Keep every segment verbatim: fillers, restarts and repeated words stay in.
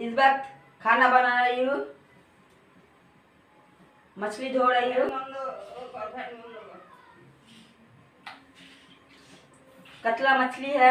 इस वक्त खाना बना रही हूँ, मछली धो रही हूँ। कतला मछली है।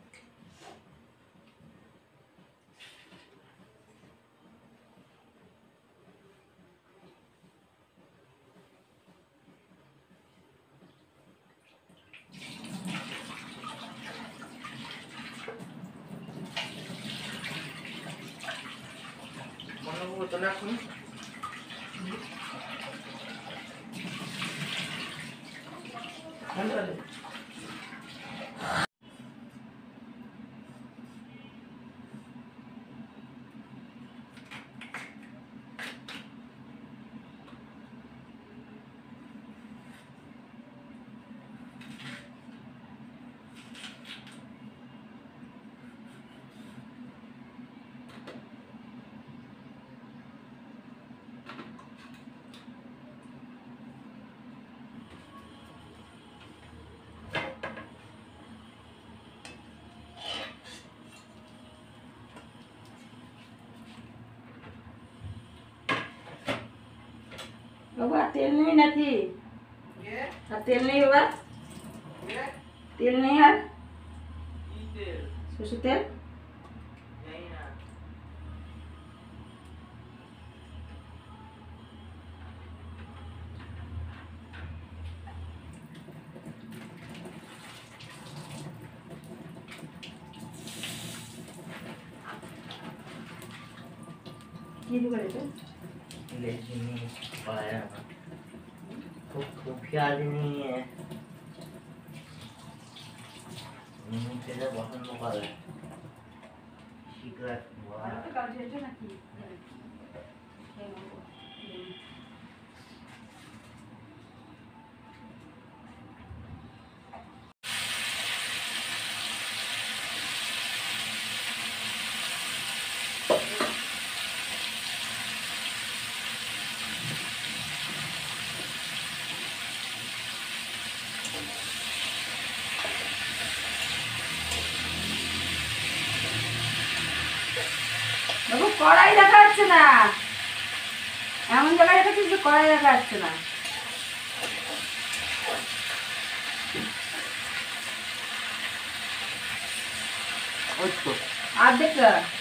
तो ना सुन बाबा तेल नहीं ना थी ये अब तेल नहीं होगा। ये तेल नहीं है। ई तेल सरसों तेल नहीं ना की भी करे लेकिन पाया तो खुफिया नहीं है तेरे बहुत मुकाल है सीक्रेट हुआ तो कर देते ना की বাবু কড়াই দেখা যাচ্ছে না, এমন জায়গায় রেখেছিস যে কড়াই দেখা যাচ্ছে না। আর দেখ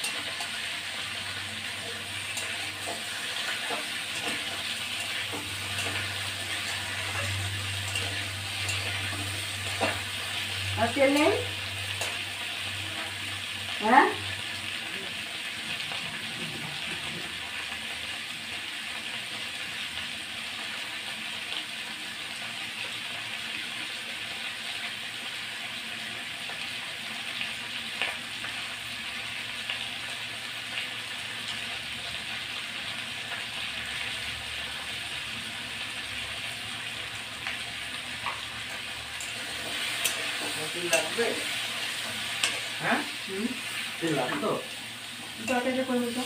আর তেল নেই। হ্যাঁ तेल লাগবে হ্যাঁ হুম তেল লাগবে তো তরকারিটা করবো তো।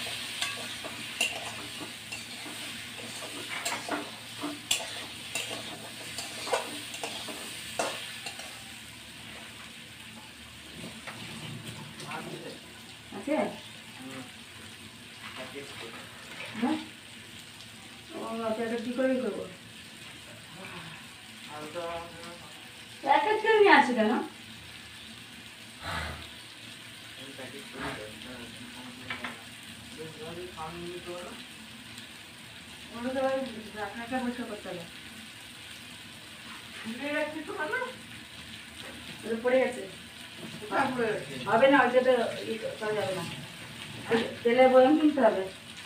আছে হ্যাঁ ও এটা কি করে করবো? প্যাকেট করে নিয়ে আসে কেন? ওটা তো রাখাটা পরিষ্কার করতে হবে। পড়ে গেছে হবে না, ওইটা তো ই করা যাবে না, তেলের বয়ম কিনতে হবে।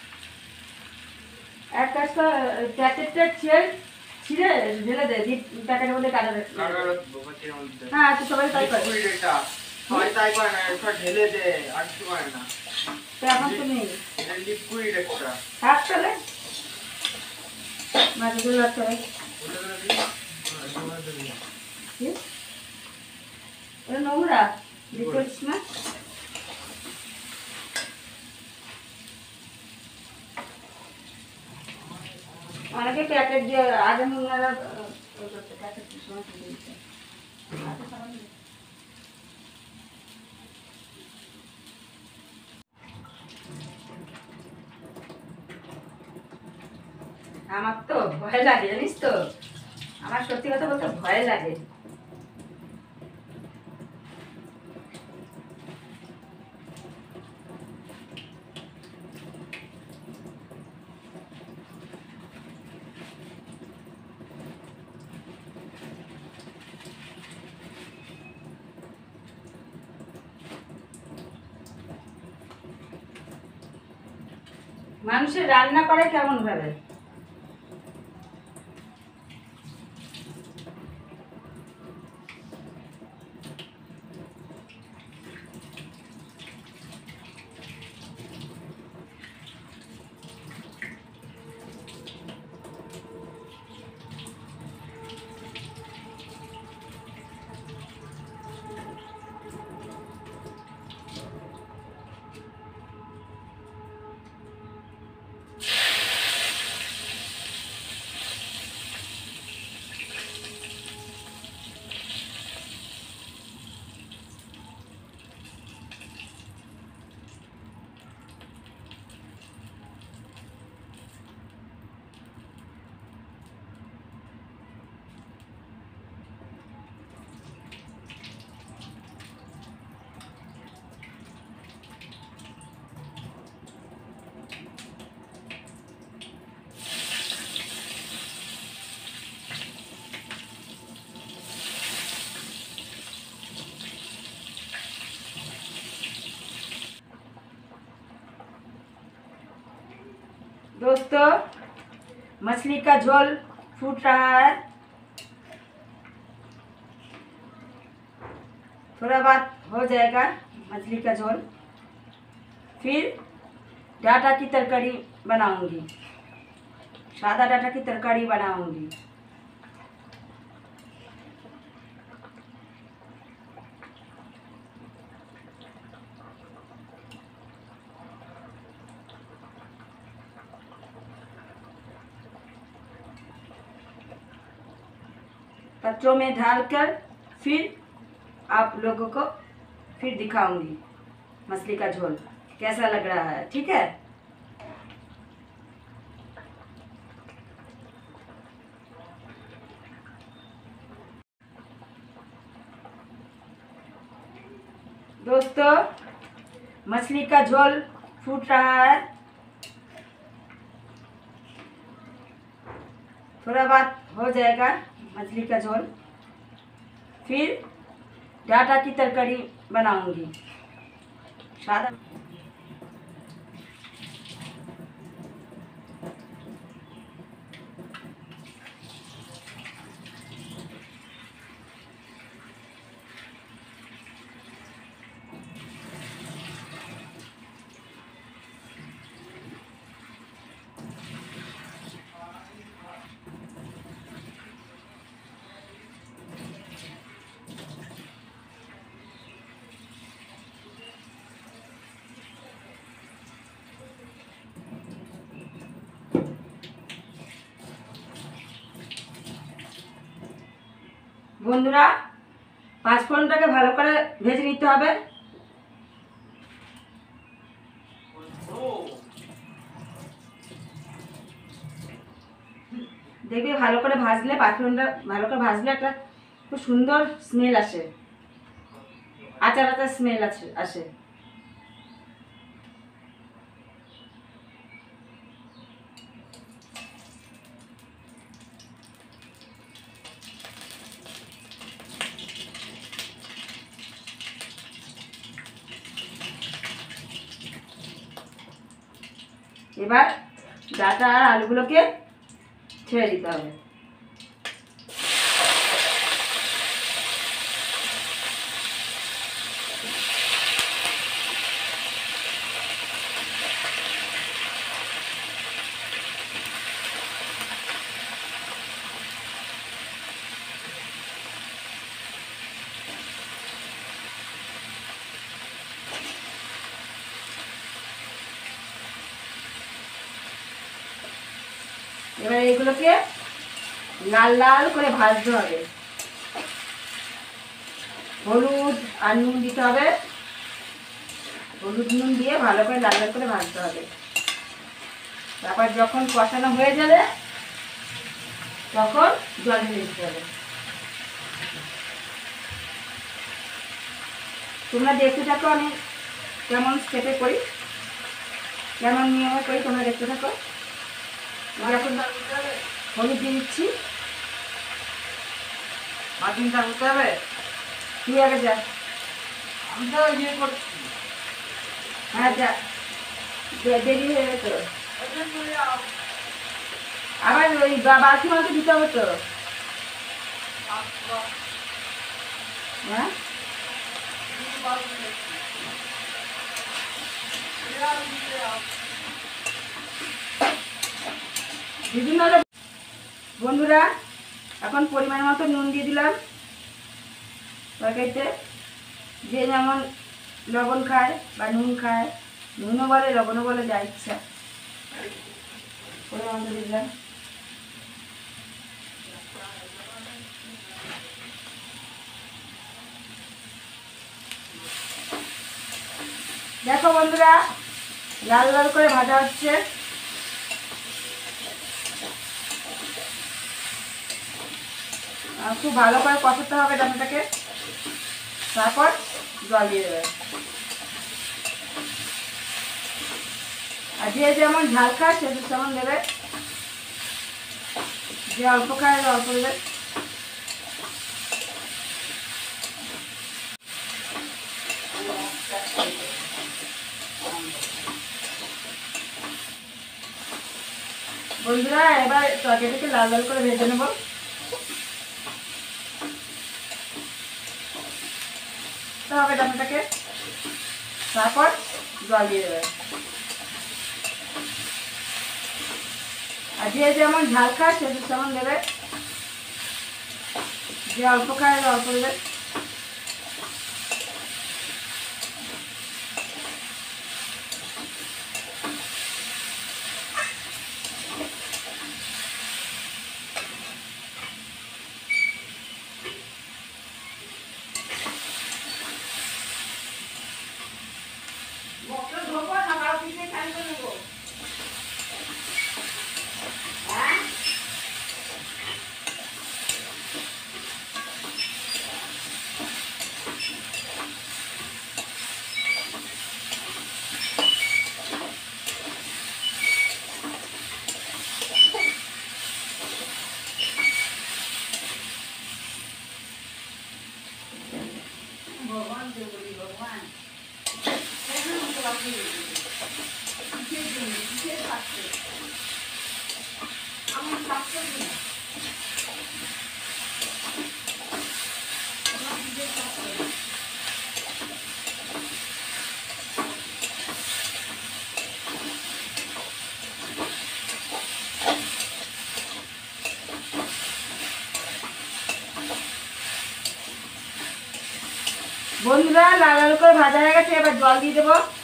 এক কাজ কর, প্যাকেটটা ছিঁড়ে ছিঁড়ে ঢেলে দে, প্যাকেটের মধ্যে কাটা দে। হ্যাঁ তো সবাই তাই করে, সবাই তাই করে না, একটা ঢেলে দে আর কিছু করে না। তো এখন তো নেই, এটা লিকুইড একটা থাক তাহলে মাছগুলো রাখতে হবে। ওটা নোংরা দেখতে পাচ্ছিস না? অনেকে প্যাকেট দিয়ে আগে নোংরা প্যাকেট সময় দিচ্ছে। আমার তো ভয় লাগে জানিস তো, আমার সত্যি কথা বলতে ভয় লাগে। মানুষের রান্না করে কেমন ভাবে? दोस्तों, मछली का झोल फूट रहा है। थोड़ा बाद हो जाएगा मछली का झोल। फिर डाटा की तरकारी बनाऊंगी, सादा डाटा की तरकारी बनाऊंगी। पत्रों में डालकर फिर आप लोगों को फिर दिखाऊंगी मछली का झोल कैसा लग रहा है। ठीक है, दोस्तों, मछली का झोल फूट रहा है। थोड़ा बाद हो जाएगा मछली का झोल। फिर डाटा की तरकारी बनाऊंगी, सादा। বন্ধুরা, পাঁচফোড়নটাকে ভালো করে ভেজে নিতে হবে। দেখবে ভালো করে ভাজলে, পাঁচফোড়নটা ভালো করে ভাজলে একটা খুব সুন্দর স্মেল আসে, আচার আচার স্মেল আছে আসে। এবার ডাটা আর আলুগুলোকে ছেড়ে দিতে হবে। এবার এইগুলোকে লাল লাল করে ভাজতে হবে। হলুদ আর নুন দিতে হবে, হলুদ নুন দিয়ে ভালো করে লাল লাল করে ভাজতে হবে। তারপর যখন কষানো হয়ে যাবে তখন জল ঢেলে দিতে হবে। তোমরা দেখতে থাকো আমি কেমন স্টেপে করি, কেমন নিয়মে করি, তোমরা দেখতে থাকো। এখন হলুদ দিয়ে দিচ্ছি। মাটিনটা করতে হবে। তুই আগে যা। আমি তো ইয়ে করছি। হ্যাঁ যা, দেরি হয়ে গেছে। আবার ওই বালতি মালতি দিতে হবে তো। হ্যাঁ বিভিন্ন বন্ধুরা, এখন পরিমাণ মতো নুন দিয়ে দিলাম তরকারিতে। যে যেমন লবণ খায় বা নুন খায়, নুনও বলে লবণও বলে, যা ইচ্ছা পরিমাণ মতো দিয়ে দিলাম। দেখো বন্ধুরা, লাল লাল করে ভাজা হচ্ছে। খুব ভালো করে কষাতে হবে ডালটাকে, তারপর জল দিয়ে দেবে। আর যে যেমন ঝাল খায় সে তেমন দেবে, যে অল্প খায় অল্প দেবে। বন্ধুরা, এবার তরকারিটাকে লাল লাল করে ভেজে নেব। হবে ডালটাকে, তারপর জল দিয়ে দেবে। আর যে যেমন ঝাল খায় সে তেমন দেবে, যে অল্প খায় অল্প দেবে। বন্ধুরা, লাল লাল করে ভাজা হয়ে গেছে, এবার জল দিয়ে দেবো।